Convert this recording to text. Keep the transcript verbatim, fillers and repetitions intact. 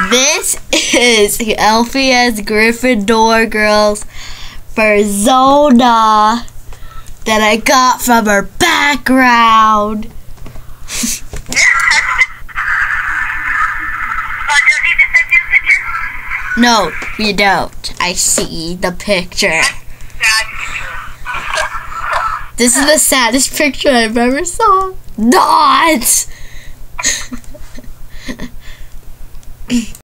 This is Lpsgriffondor girl's Fursona that I got from her background. No, you don't. I see the picture. This is the saddest picture I've ever saw. Not!